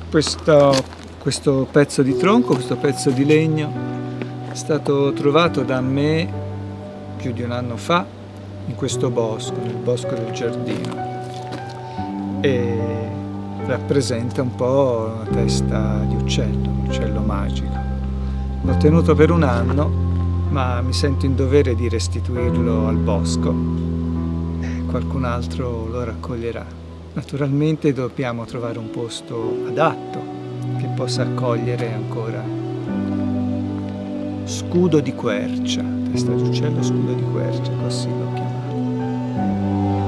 Questo pezzo di tronco, questo pezzo di legno è stato trovato da me più di un anno fa in questo bosco, nel bosco del giardino, e rappresenta un po' una testa di uccello, un uccello magico. L'ho tenuto per un anno, ma mi sento in dovere di restituirlo al bosco. Qualcun altro lo raccoglierà. Naturalmente dobbiamo trovare un posto adatto che possa accogliere ancora. Scudo di quercia, testa di uccello, scudo di quercia, così l'ho chiamato.